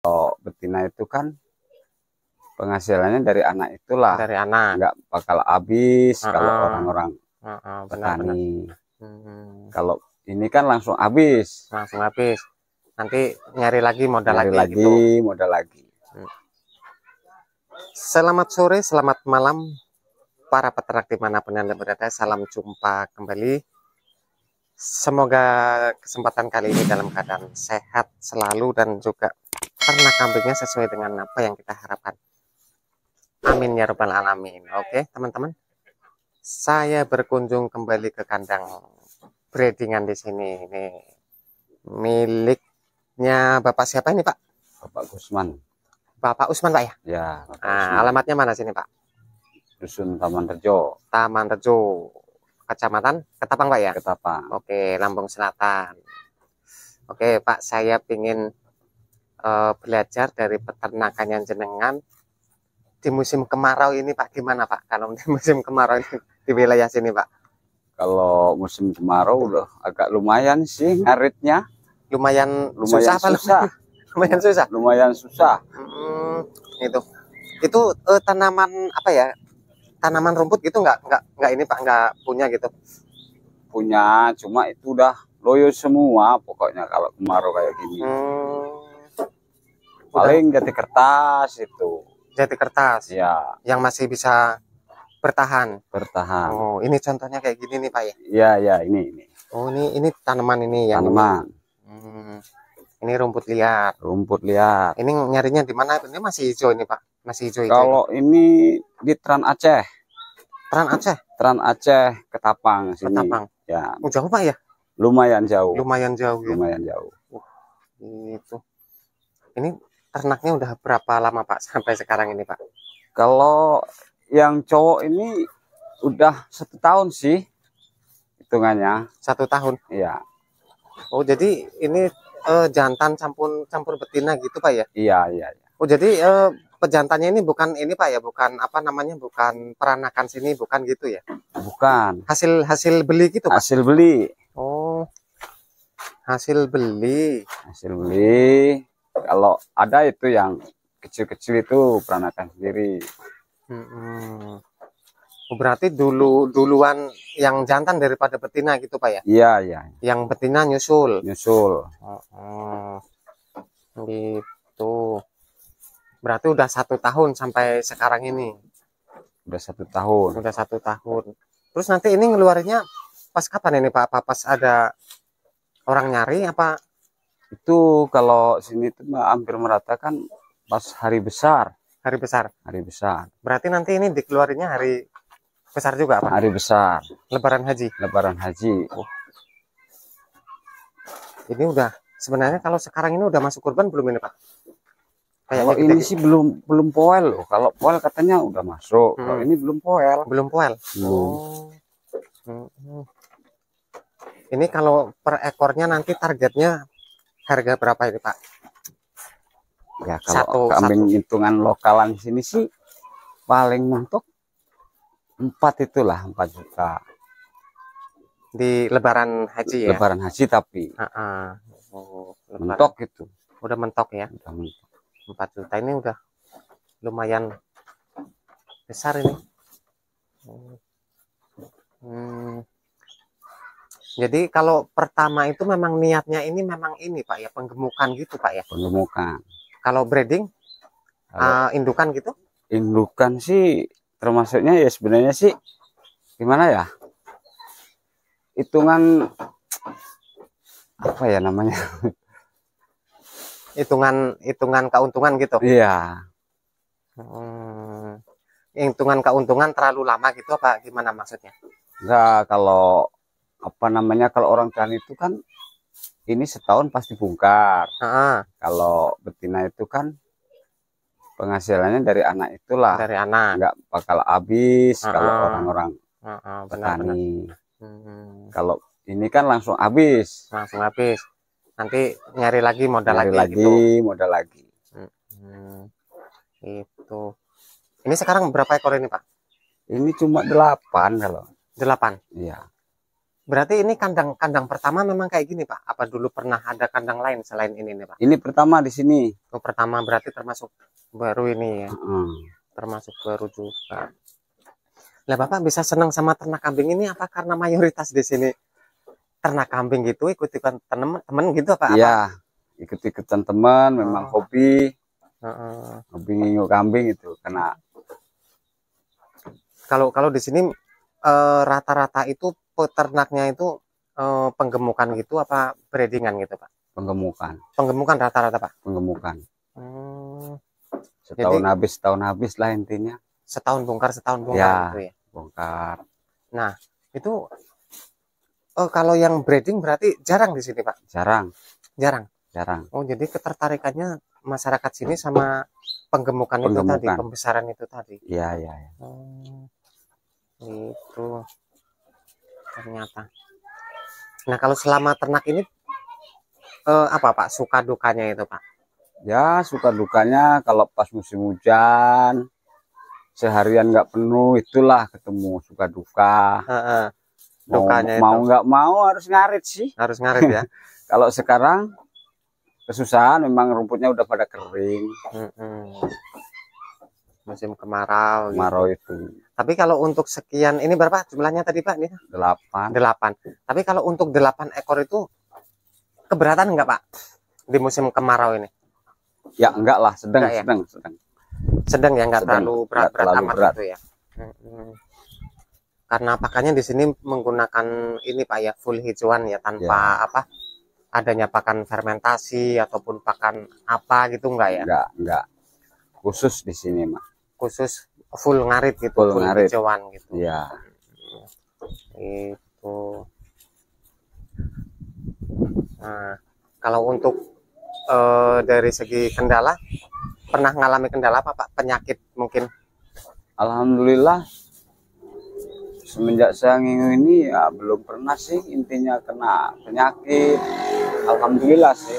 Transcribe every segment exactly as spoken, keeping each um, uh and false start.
Kalau betina itu kan penghasilannya dari anak itulah. Dari anak. Nggak bakal habis Uh-uh. kalau orang-orang uh-uh, petani. Hmm. Kalau ini kan langsung habis. Langsung habis. Nanti nyari lagi modal nyari lagi. lagi Gitu. modal lagi. Hmm. Selamat sore, selamat malam para peternak dimanapun Anda berada. Salam jumpa kembali. Semoga kesempatan kali ini dalam keadaan sehat selalu dan juga ternak kambingnya sesuai dengan apa yang kita harapkan. Amin ya rabbal alamin. Oke teman-teman, saya berkunjung kembali ke kandang breedingan di sini. Ini miliknya Bapak siapa ini Pak? Bapak Gusman. Bapak Usman Pak ya? Ya. Bapak nah, Usman. Alamatnya mana sini Pak? Dusun Taman Rejo. Taman Rejo. Kecamatan Ketapang Pak ya? Ketapang. Oke, Lampung Selatan. Oke Pak, saya ingin uh, belajar dari peternakannya jenengan di musim kemarau ini Pak. Gimana Pak? Kalau di musim kemarau ini di wilayah sini Pak? Kalau musim kemarau udah agak lumayan sih ngaritnya. Lumayan, lumayan susah apa? Susah. lumayan susah. Lumayan susah. Hmm, itu, itu uh, tanaman apa ya? Tanaman rumput gitu nggak nggak nggak ini Pak, nggak punya gitu? Punya, cuma itu udah loyo semua pokoknya kalau kemarau kayak gini. Hmm, paling jati kertas itu. Jati kertas. Ya. Yang masih bisa bertahan. Bertahan. Oh, ini contohnya kayak gini nih Pak ya? Iya ya, ini ini. Oh ini ini tanaman ini yang tanaman. Ini. Hmm, ini rumput liar. Rumput liar. Ini nyarinya di mana? Ini masih hijau ini Pak. Masih hijau. Kalau ini di Trans Aceh. Trans Aceh. Trans Aceh Ketapang sini. Ketapang. Ya. Oh, jauh Pak ya? Lumayan jauh. Lumayan jauh ya. Lumayan jauh. Wah, itu. Ini ternaknya udah berapa lama Pak sampai sekarang ini Pak? Kalau yang cowok ini udah satu tahun sih hitungannya. Satu tahun. Iya. Oh jadi ini eh, jantan campur campur betina gitu Pak ya? Iya iya. iya. Oh jadi eh, pejantannya ini bukan ini Pak ya, bukan apa namanya, bukan peranakan sini, bukan gitu ya? Bukan. Hasil hasil beli gitu Pak? Hasil beli. Oh, hasil beli. Hasil beli. Kalau ada itu yang kecil-kecil itu peranakan sendiri. Hmm. Oh, berarti dulu duluan yang jantan daripada betina gitu Pak ya? Iya iya. Yang betina nyusul. Nyusul. Oh, oh. Gitu. Berarti udah satu tahun sampai sekarang ini. Udah satu tahun. Udah satu tahun. Terus nanti ini ngeluarinnya pas kapan ini Pak? Apa pas ada orang nyari apa? Itu kalau sini tuh hampir merata kan pas hari besar. Hari besar. Hari besar. Berarti nanti ini dikeluarinnya hari besar juga Pak? Hari besar. Lebaran haji. Lebaran haji. Oh. Ini udah sebenarnya kalau sekarang ini udah masuk kurban belum ini Pak? Kalau ini sih belum belum poel loh. Kalau poel katanya udah masuk. Hmm. Kalau ini belum poel. Belum poel. Hmm. Oh. Hmm. Ini kalau per ekornya nanti targetnya harga berapa ini Pak? Ya kalau satu, kambing satu. hitungan lokalan sini sih paling mentok empat itulah, empat juta. Di lebaran haji ya? Lebaran haji tapi. Uh -uh. Oh, mentok itu. Udah mentok ya? Udah mentok. empat juta ini udah lumayan besar ini. Hmm. Jadi kalau pertama itu memang niatnya ini memang ini Pak ya, penggemukan gitu Pak ya? Penggemukan. Kalau breeding, kalau uh, indukan gitu? Indukan sih termasuknya ya sebenarnya sih gimana ya? Hitungan apa ya namanya? hitungan hitungan keuntungan gitu. Iya. Hmm, hitungan keuntungan terlalu lama gitu apa gimana maksudnya? Enggak, kalau apa namanya, kalau orang tani itu kan ini setahun pasti bongkar. Ah. Kalau betina itu kan penghasilannya dari anak itulah. Dari anak. Enggak bakal habis ah. kalau orang-orang ah, ah, petani. Hmm. Kalau ini kan langsung habis. Langsung habis. Nanti nyari lagi modal nyari lagi, lagi gitu. modal lagi. Hmm. Itu. Ini sekarang berapa ekor ini Pak? Ini cuma delapan kalau. Delapan. Iya. Berarti ini kandang kandang pertama memang kayak gini Pak? Apa dulu pernah ada kandang lain selain ini nih Pak? Ini pertama di sini. Oh, pertama berarti termasuk baru ini ya? Hmm. Termasuk baru juga. Lah Bapak bisa senang sama ternak kambing ini apa karena mayoritas di sini ternak kambing gitu ikut-ikutan temen-temen gitu apa? Iya, ikut-ikutan teman, memang Oh. hobi, Uh, hobi nginguk kambing itu. Karena kalau kalau di sini eh, rata-rata itu peternaknya itu eh, penggemukan gitu apa breedingan gitu Pak? penggemukan, Penggemukan rata-rata Pak. penggemukan. Hmm, Setahun Jadi- habis, setahun habis lah intinya. setahun bongkar setahun bongkar Ya. gitu ya. Bongkar. Nah itu oh, kalau yang breeding berarti jarang di sini Pak? Jarang, Jarang. jarang. Oh jadi ketertarikannya masyarakat sini sama penggemukan, itu tadi, Penggemukan. pembesaran itu tadi. Iya, iya, iya. Hmm, itu ternyata. Nah kalau selama ternak ini eh, apa Pak suka dukanya itu Pak? Ya, suka dukanya kalau pas musim hujan, seharian nggak penuh, itulah ketemu suka duka. Heeh, Mau dukanya itu. mau nggak mau harus ngarit sih. Harus ngarit ya. Kalau sekarang kesusahan, memang rumputnya udah pada kering, Mm-mm. Musim kemarau. gitu. kemarau itu Tapi kalau untuk sekian ini berapa jumlahnya tadi Pak? Ini delapan. delapan. Tapi kalau untuk delapan ekor itu keberatan nggak Pak di musim kemarau ini? Ya enggak lah, sedang, Enggak ya? sedang, sedang. Sedang ya, nggak Sedang, terlalu nggak berat-berat terlalu amat berat. gitu ya. Mm-mm. Karena pakannya di sini menggunakan ini Pak ya, full hijauan ya, tanpa apa adanya pakan fermentasi ataupun pakan apa gitu enggak ya? Enggak, enggak. Khusus di sini mah. Khusus full ngarit gitu, Full full, ngarit. hijauan gitu. Iya. Itu. Nah, kalau untuk eh, dari segi kendala, pernah ngalami kendala apa Pak? Penyakit mungkin? Alhamdulillah, semenjak saya ngingu ini ya belum pernah sih intinya kena penyakit. Alhamdulillah sih.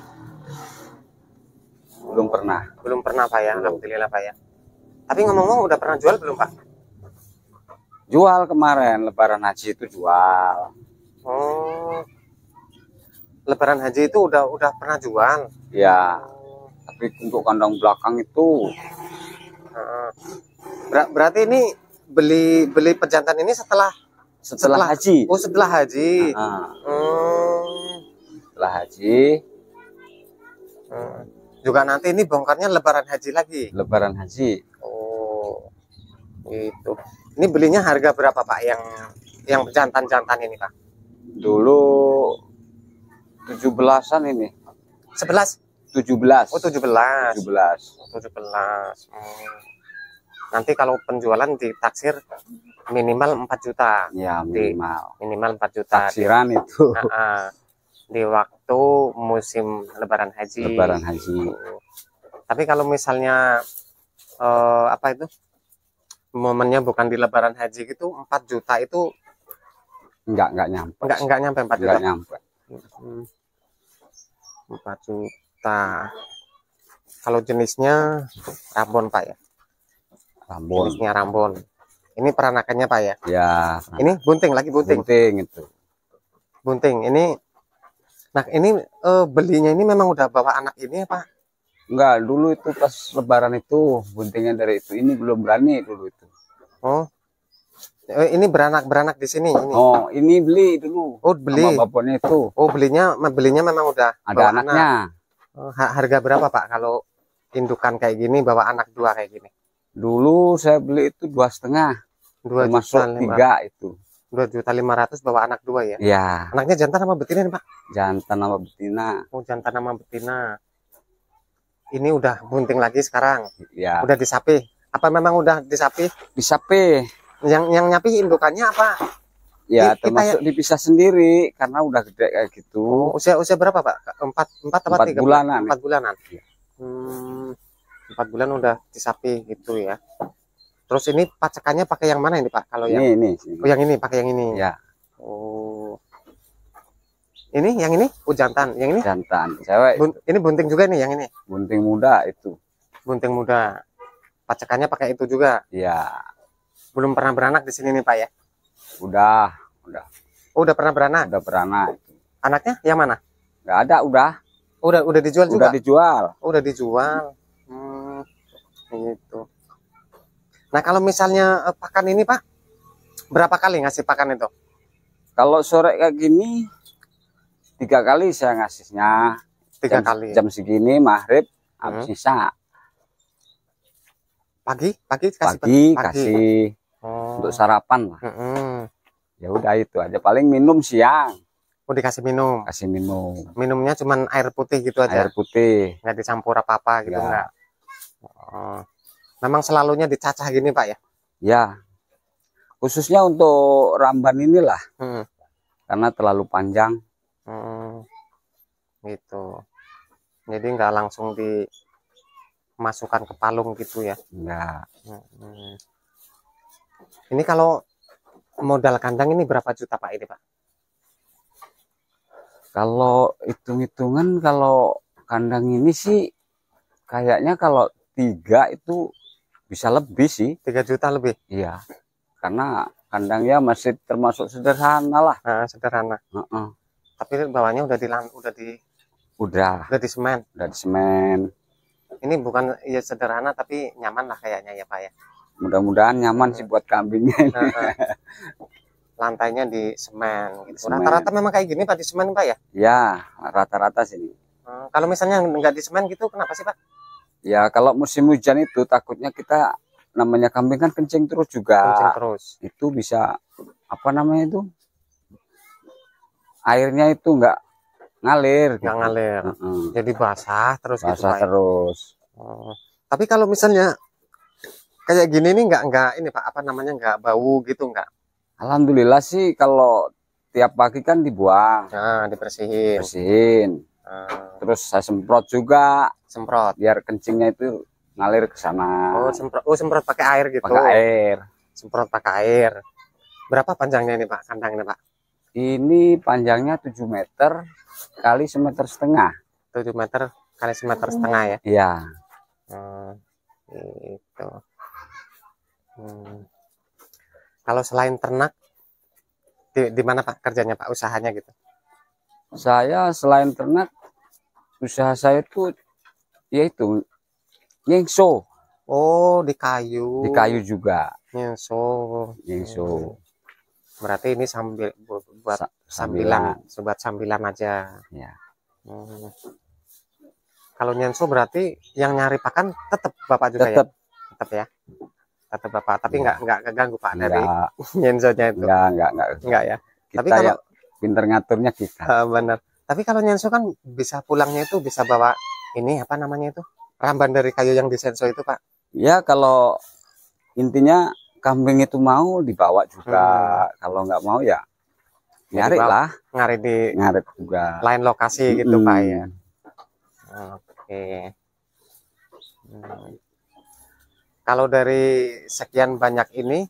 Belum pernah. Belum pernah Pak ya, Belum. alhamdulillah Pak ya. Tapi ngomong-ngomong udah pernah jual belum Pak? Jual kemarin lebaran haji itu jual. Oh, Lebaran haji itu udah udah pernah jual. Ya, tapi untuk kandang belakang itu Heeh. Ber- berarti ini beli beli pejantan ini setelah setelah, Setelah- haji. oh setelah haji. Nah, Hmm. setelah haji, Hmm. Juga nanti ini bongkarnya lebaran haji lagi. lebaran haji. Oh, gitu. Ini belinya harga berapa Pak yang yang jantan-jantan ini Pak? Dulu tujuh belasan ini. sebelas? tujuh belas. Oh, tujuh belas. tujuh belas. tujuh belas. Hmm. Nanti kalau penjualan ditaksir minimal empat juta. Ya, minimal. Minimal empat juta. Taksiran itu. Nah, ah, di waktu musim lebaran haji. Lebaran haji. Tapi kalau misalnya eh, apa itu? Momennya bukan di lebaran haji gitu, empat juta itu Enggak, enggak nyampe. enggak enggak nyampe empat juta. Enggak nyampe. Hmm. empat juta. Kalau jenisnya Rambon Pak ya. Rambon. Jenisnya Rambon. Ini peranakannya Pak ya. Ya, Ini bunting lagi bunting. bunting itu. Bunting. Ini nah ini eh, belinya ini memang udah bawa anak ini ya Pak. Enggak, dulu itu pas lebaran itu buntingnya dari itu. Ini belum berani dulu itu. Oh. Eh, ini beranak-beranak di sini ini. Oh, ini beli dulu. Oh, beli. Sama bapaknya itu. Oh, belinya belinya memang udah Ada bawa anaknya. anak. Oh, ha- harga berapa Pak kalau indukan kayak gini bawa anak dua kayak gini? Dulu saya beli itu dua setengah. Dua Termasuk juta lima tiga itu. dua juta lima ratus bawa anak dua ya. Ya, Anaknya jantan sama betina nih Pak? jantan sama betina. Oh, jantan sama betina. Ini udah bunting lagi sekarang. Ya, Udah disapi. Apa memang udah disapi? bisa P. Yang yang nyapi indukannya apa? Ya, Kita termasuk dipisah sendiri karena udah gede kayak gitu. Oh, usia usia berapa Pak? Empat empat apa Empat tiga bulanan. Empat bulanan. Iya. Hmm, empat bulan udah disapi gitu ya. Terus ini pacakannya pakai yang mana ini Pak? Kalau yang Ini, ini. ini. oh yang ini pakai yang ini. Ya, Oh. Ini yang ini oh jantan. Yang ini jantan. Cewek. bun- ini bunting juga nih yang ini. Bunting muda itu. Bunting muda. Pacakannya pakai itu juga. Ya, Belum pernah beranak di sini nih Pak ya. udah, udah. Oh, udah pernah beranak. Udah beranak. Anaknya yang mana? Nggak ada, udah. Udah udah dijual juga. Udah dijual. Oh, udah dijual. Hmm, gitu. Nah, kalau misalnya eh, pakan ini, Pak, berapa kali ngasih pakan itu? Kalau sore kayak gini, tiga kali saya ngasihnya. Tiga jam, kali. Jam segini, maghrib, habis Hmm. sisa. Pagi, pagi kasih Pagi, pagi. kasih Oh. untuk sarapan lah. Mm-mm. Ya udah itu aja. Paling minum siang, Oh, dikasih minum. kasih minum. Minumnya cuman air putih gitu aja. Air putih. Nggak dicampur apa-apa gitu Ya. enggak. Oh. Memang selalunya dicacah gini, Pak ya? Ya. Khususnya untuk ramban inilah. Hmm. Karena terlalu panjang. Hmm. Gitu. Jadi nggak langsung dimasukkan ke palung gitu ya? Enggak. Hmm. Ini kalau modal kandang ini berapa juta, Pak, ini, Pak? Kalau hitung-hitungan kalau kandang ini sih kayaknya kalau tiga itu bisa lebih sih. tiga juta lebih? Iya. Karena kandangnya masih termasuk sederhana lah. Nah, sederhana. Uh-uh. Tapi bawahnya udah di udah di Udah. udah di semen. Udah di semen. Ini bukan ya sederhana tapi nyaman lah kayaknya ya, Pak ya. Mudah-mudahan nyaman hmm. sih buat kambingnya. Nah, nah. Lantainya di semen. Gitu. Rata-rata memang kayak gini, Pak, di semen, Pak ya? Ya, rata-rata sini. Hmm, kalau misalnya nggak di semen gitu, kenapa sih, Pak? Ya, kalau musim hujan itu takutnya kita namanya kambing kan kencing terus juga. Kencing terus. Itu bisa apa namanya itu? Airnya itu nggak ngalir. Nggak gitu. ngalir. Uh-uh. Jadi basah terus. Basah gitu, Pak, terus. Oh. Tapi kalau misalnya kayak gini nih nggak nggak ini, Pak, apa namanya, nggak bau gitu nggak? Alhamdulillah sih kalau tiap pagi kan dibuang. Nah, dibersihin. Bersihin. Nah. Terus saya semprot juga. Semprot. Biar kencingnya itu ngalir ke sana. Oh, semprot. Oh, semprot pakai air gitu. Pakai air. Semprot pakai air. Berapa panjangnya ini, Pak, kandang ini, Pak? Ini panjangnya tujuh meter kali semeter setengah. tujuh meter kali semeter setengah ya? Iya. Hmm, gitu. Hmm. Kalau selain ternak, di, di mana, Pak, kerjanya, Pak, usahanya gitu? Saya selain ternak, usaha saya itu yaitu nyengso. Oh, di kayu. Di kayu juga. Nyengso. Nyengso. Hmm. Berarti ini sambil buat Sa sambilan, buat sambilan aja. Ya. Hmm. Kalau nyenso berarti yang nyari pakan tetap Bapak juga tetap. ya? Tetap ya. Tetap Bapak, tapi nggak ya. nggak keganggu, Pak, Enggak. dari nyensonya itu. Enggak, enggak, enggak. Enggak ya. Kita tapi kalau ya pinter ngaturnya kita. Uh, benar. Tapi kalau nyenso kan bisa pulangnya itu bisa bawa ini apa namanya itu? Ramban dari kayu yang disenso itu, Pak. Ya, kalau intinya kambing itu mau dibawa juga. Hmm. Kalau nggak mau ya nyari lah. Ngarit di ngarit juga. Lain lokasi gitu, hmm. Pak ya. Oke. Hmm. Kalau dari sekian banyak ini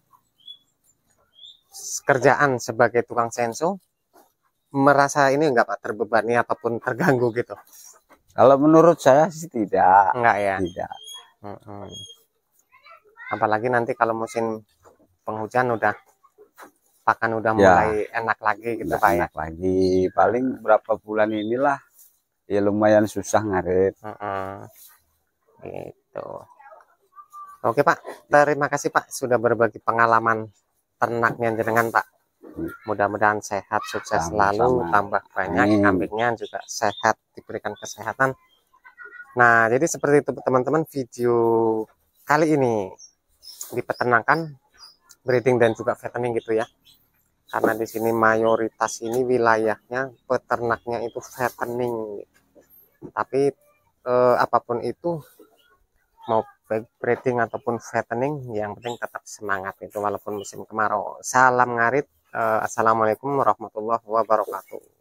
kerjaan sebagai tukang senso, merasa ini enggak, Pak, terbebani ataupun terganggu gitu? Kalau menurut saya sih tidak. Enggak ya? Tidak. Hmm. Apalagi nanti kalau musim penghujan udah pakan udah ya, mulai enak lagi gitu, Pak ya. Enak lagi. Paling berapa bulan inilah ya lumayan susah ngarit. Hmm. Gitu. Oke, Pak, terima kasih, Pak, sudah berbagi pengalaman ternaknya jenengan, Pak. Mudah-mudahan sehat, sukses Sama-sama. selalu, tambah banyak Amin. Kambingnya juga sehat, diberikan kesehatan. Nah, jadi seperti itu teman-teman video kali ini di peternakan, breeding dan juga fattening gitu ya. Karena di sini mayoritas ini wilayahnya peternaknya itu fattening. Tapi eh, apapun itu, mau baik breeding ataupun fattening, yang penting tetap semangat itu walaupun musim kemarau. Salam ngarit. Uh, Assalamualaikum warahmatullahi wabarakatuh.